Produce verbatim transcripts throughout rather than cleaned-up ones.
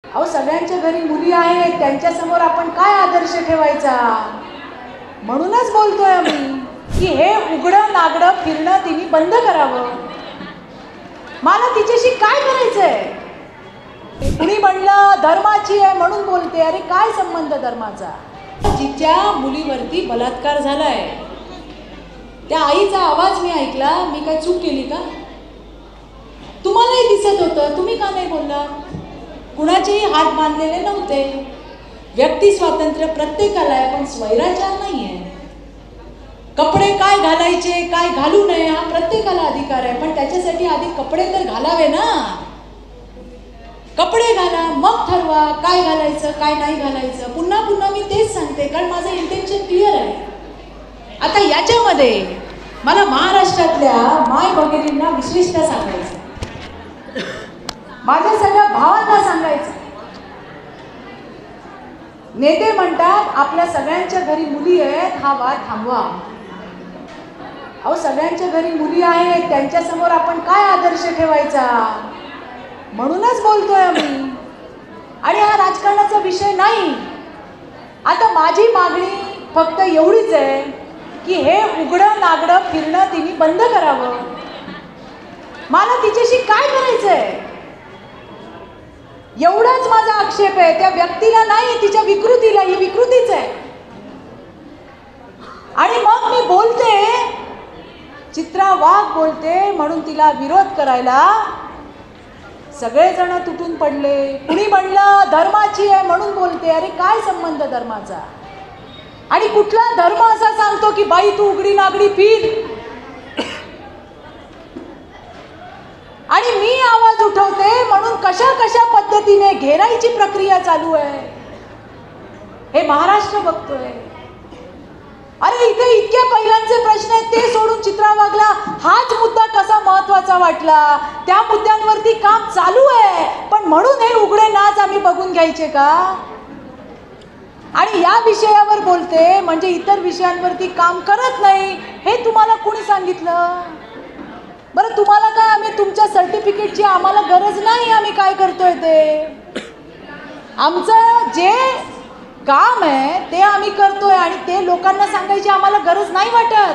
अहो सगळ्यांच्या घरी मुली आहेत, त्यांच्या समोर आपण काय आदर्श ठेवायचा? म्हणूनच बोलतोय आम्ही की हे उघडं नागडं फिरणं तिने बंद करावं. मला तिच्याशी काय करायचंय? कुणी म्हणलं धर्माची आहे म्हणून बोलते. अरे काय संबंध धर्माचा? जिच्या मुलीवरती बलात्कार झालाय त्या आईचा आवाज मी ऐकला. मी काय चूक केली का? तुम्हालाही दिसत होतं, तुम्ही का नाही बोलला? कुणाचेही हात बांधलेले नव्हते. व्यक्ती स्वातंत्र्य प्रत्येकाला आहे, पण स्वैराचार नाहीये. कपडे काय घालायचे काय घालू नये हा प्रत्येकाला अधिकार आहे, पण त्याच्यासाठी आधी कपडे तर घालावे ना. कपडे घाला, मग ठरवा काय घालायचं काय नाही घालायचं. पुन्हा पुन्हा मी तेच सांगते, कारण माझं इंटेन्शन क्लिअर आहे. आता याच्यामध्ये मला महाराष्ट्रातल्या माय भगिनींना विशिष्ट सांगायचं, माझ्या सगळ्या भावांना सांगायचं. नेते म्हणतात आपल्या सगळ्यांच्या घरी मुली आहेत, हा वाद थांबवा. अहो सगळ्यांच्या घरी मुली आहेत, त्यांच्या समोर आपण काय आदर्श ठेवायचा? म्हणूनच बोलतोय आम्ही. आणि हा राजकारणाचा विषय नाही. आता माझी मागणी फक्त एवढीच आहे की हे उघडं नागडं फिरणं तिने बंद करावं. मला तिच्याशी काय करायचंय एवढाच माझा आक्षेप आहे. त्या व्यक्तीला नाही, तिच्या विकृतीला. ही विकृतीच आहे. आणि मग मी बोलते, चित्रा वाघ बोलते म्हणून तिला विरोध करायला सगळेजण तुटून पडले. कुणी म्हणलं धर्माची आहे म्हणून बोलते. अरे काय संबंध धर्माचा? आणि कुठला धर्म असा सांगतो की बाई तू उघडी नागडी फिर? आणि मी आवाज उठवते म्हणून कशा कशा पद्धतीने घेरायची प्रक्रिया चालू आहे हे महाराष्ट्र बघतोय. अरे इथे इतक्या पहिल्यांचे प्रश्न आहेत, ते सोडून चित्रा वाघला हाच मुद्दा कसा महत्वाचा वाटला? त्या मुद्द्यांवरती काम चालू आहे, पण म्हणून हे उघडे नाच आम्ही बघून घ्यायचे का? आणि या विषयावर बोलते म्हणजे इतर विषयांवरती काम करत नाही हे तुम्हाला कोणी सांगितलं? बरं तुम्हाला काय, आम्ही तुमच्या सर्टिफिकेटची आम्हाला गरज नाही. आम्ही काय करतोय ते आमचं जे काम आहे ते आम्ही करतोय आणि ते लोकांना सांगायची आम्हाला गरज नाही वाटत.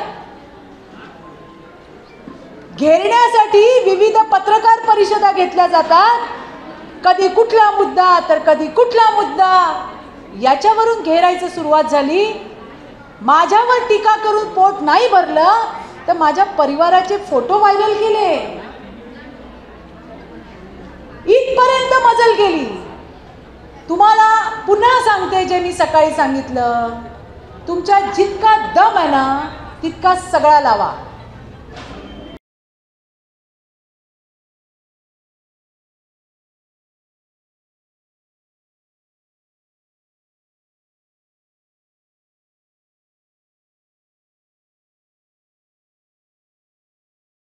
घेरण्यासाठी विविध पत्रकार परिषदा घेतल्या जातात. कधी कुठला मुद्दा तर कधी कुठला मुद्दा, याच्यावरून घेरायचं सुरुवात झाली. माझ्यावर टीका करून पोट नाही भरलं तर माझ्या परिवाराचे फोटो व्हायरल केले. इथपर्यंत मजल गेली. तुम्हाला पुन्हा सांगते जे मी सकाळी सांगितलं, तुमच्या जितका दम आहे ना तितका सगळा लावा.